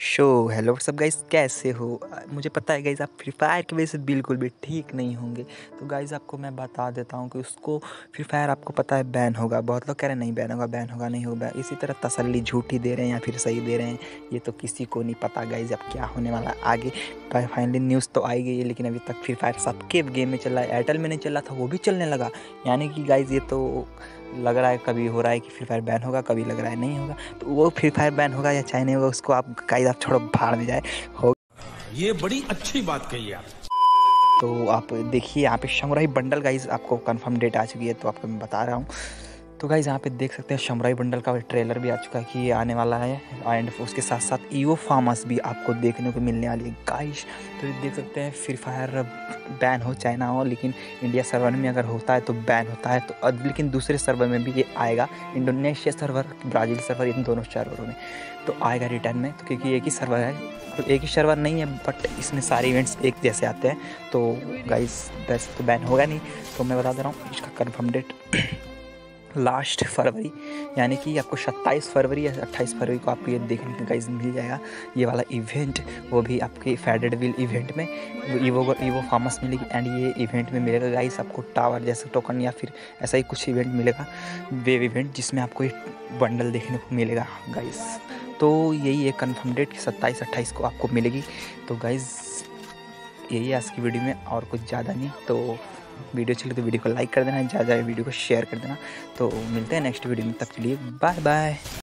Show hello सब guys, कैसे हो? मुझे पता है गाइस आप फ्री फायर की वजह से बिल्कुल भी ठीक नहीं होंगे। तो गाइस आपको मैं बता देता हूँ कि उसको फ्री फायर आपको पता है बैन होगा। बहुत लोग कह रहे हैं नहीं बैन होगा नहीं होगा। इसी तरह तसल्ली झूठी दे रहे हैं या फिर सही दे रहे हैं, ये तो किसी को नहीं पता गाइस अब क्या होने वाला है आगे। फाइनली न्यूज़ तो आई गई है, लेकिन अभी तक फ्री फायर सबके गेम में चल रहा है। एयरटेल में नहीं चल रहा था, वो भी चलने लगा। यानी कि गाइस ये तो लग रहा है कभी हो रहा है कि फ्री फायर बैन होगा, कभी लग रहा है नहीं होगा। तो वो फ्री फायर बैन होगा या चाहे नहीं होगा, उसको आप गाइस आप छोड़ो, भाड़ में जाए हो। ये बड़ी अच्छी बात कही आप। तो आप देखिए यहाँ पे शमुराई बंडल गाइस आपको कंफर्म डेट आ चुकी है, तो आपको मैं बता रहा हूँ। तो गाइस यहाँ पे देख सकते हैं शमुराई बंडल का ट्रेलर भी आ चुका है कि ये आने वाला है, एंड उसके साथ साथ ईवो फार्मस भी आपको देखने को मिलने वाली है गाइस। तो ये देख सकते हैं फ्री फायर बैन हो चाहे ना हो, लेकिन इंडिया सर्वर में अगर होता है तो बैन होता है। तो लेकिन दूसरे सर्वर में भी ये आएगा, इंडोनेशिया सर्वर, ब्राज़ील सर्वर, इन दोनों सर्वरों में तो आएगा रिटर्न में। तो क्योंकि एक ही सर्वर है, तो एक ही सर्वर नहीं है, बट इसमें सारे इवेंट्स एक जैसे आते हैं। तो गाइस वैसे तो बैन होगा नहीं, तो मैं बता दे रहा हूँ इसका कंफर्म डेट लास्ट फरवरी, यानी कि आपको 27 फरवरी या 28 फरवरी को आपको ये देखने का गाइस मिल जाएगा ये वाला इवेंट। वो भी आपके फेडेड विल इवेंट में ईवो फार्मस मिलेगी, एंड ये इवेंट में मिलेगा गाइस आपको टावर जैसे टोकन या फिर ऐसा ही कुछ इवेंट मिलेगा, वेव इवेंट, जिसमें आपको एक बंडल देखने को मिलेगा गाइस। तो यही है कन्फर्म डेट कि 27-28 को आपको मिलेगी। तो गाइस यही है आज की वीडियो में, और कुछ ज़्यादा नहीं। तो वीडियो चले तो वीडियो को लाइक कर देना, ज़्यादा वीडियो को शेयर कर देना। तो मिलते हैं नेक्स्ट वीडियो में, तब के लिए बाय बाय।